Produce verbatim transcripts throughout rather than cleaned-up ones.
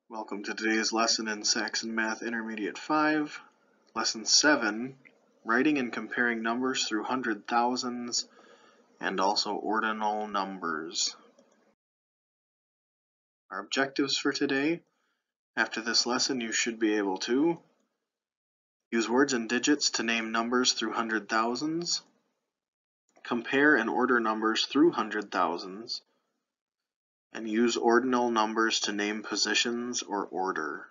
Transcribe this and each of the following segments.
Welcome to today's lesson in Saxon Math Intermediate five, Lesson seven, Writing and Comparing Numbers Through Hundred Thousands and also Ordinal Numbers. Our objectives for today: after this lesson you should be able to use words and digits to name numbers through hundred thousands, compare and order numbers through hundred thousands, and use ordinal numbers to name positions or order.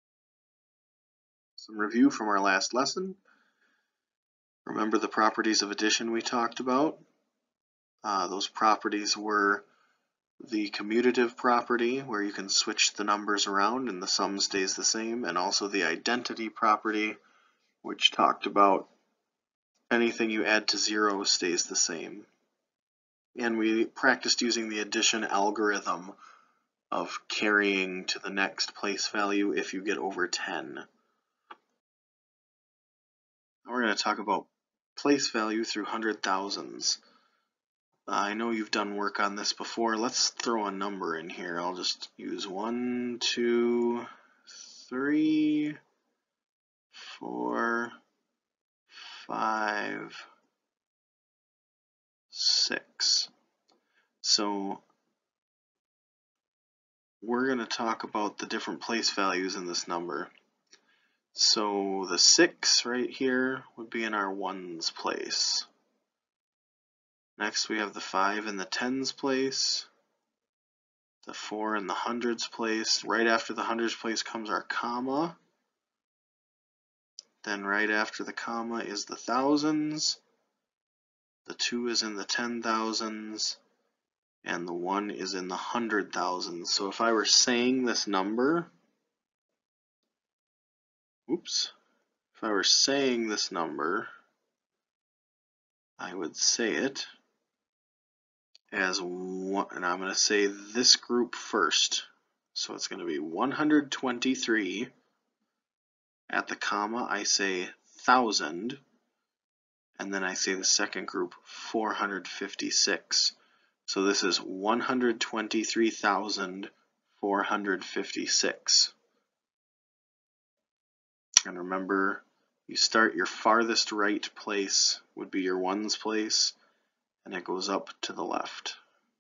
Some review from our last lesson. Remember the properties of addition we talked about? Uh, those properties were the commutative property, where you can switch the numbers around and the sum stays the same, and also the identity property, which talked about anything you add to zero stays the same. And we practiced using the addition algorithm of carrying to the next place value if you get over ten. Now we're going to talk about place value through hundred thousands. I know you've done work on this before. Let's throw a number in here. I'll just use one, two, three, four, five, six. So we're going to talk about the different place values in this number. So the six right here would be in our ones place. Next we have the five in the tens place, the four in the hundreds place. Right after the hundreds place comes our comma. Then right after the comma is the thousands, the two is in the ten thousands, and the one is in the hundred thousands. So if I were saying this number, oops, if I were saying this number, I would say it as one, and I'm going to say this group first. So it's going to be one hundred twenty-three. At the comma, I say thousand, and then I say the second group, four hundred fifty-six. So this is one hundred twenty-three thousand four hundred fifty-six. And remember, you start your farthest right place would be your ones place, and it goes up to the left.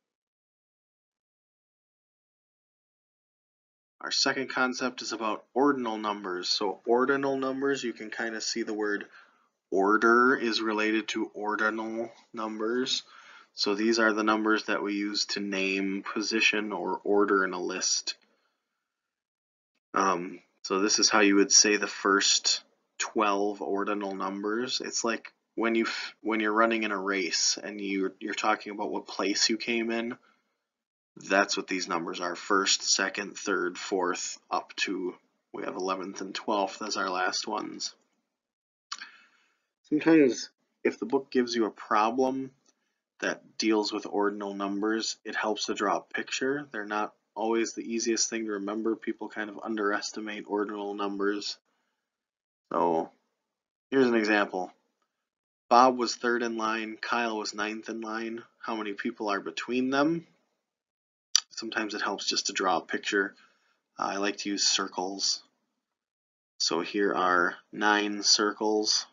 Our second concept is about ordinal numbers. So ordinal numbers, you can kind of see the word order is related to ordinal numbers. So these are the numbers that we use to name position or order in a list. Um, so this is how you would say the first twelve ordinal numbers. It's like when you when you're running in a race and you you're talking about what place you came in. That's what these numbers are: first, second, third, fourth, up to we have eleventh and twelfth as our last ones. Sometimes if the book gives you a problem that deals with ordinal numbers, it helps to draw a picture. They're not always the easiest thing to remember. People kind of underestimate ordinal numbers. So here's an example. Bob was third in line, Kyle was ninth in line. How many people are between them? Sometimes it helps just to draw a picture. Uh, I like to use circles. So here are nine circles.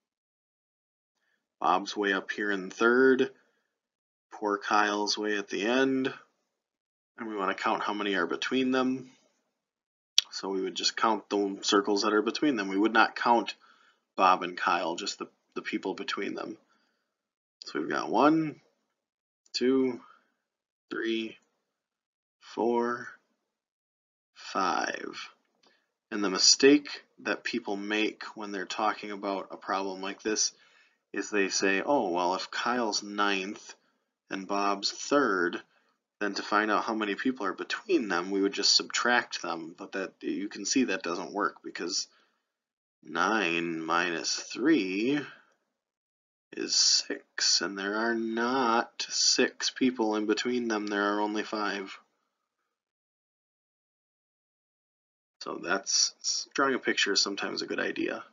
Bob's way up here in third. Poor Kyle's way at the end. And we want to count how many are between them. So we would just count the circles that are between them. We would not count Bob and Kyle, just the, the people between them. So we've got one, two, three, four, five. And the mistake that people make when they're talking about a problem like this is they say, oh, well, if Kyle's ninth and Bob's third, then to find out how many people are between them, we would just subtract them. But that you can see that doesn't work, because nine minus three is six, and there are not six people in between them. There are only five. So that's, drawing a picture is sometimes a good idea.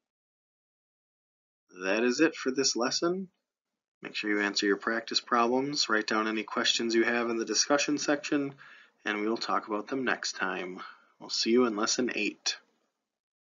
That is it for this lesson. Make sure you answer your practice problems, write down any questions you have in the discussion section, and we will talk about them next time. We'll see you in lesson eight.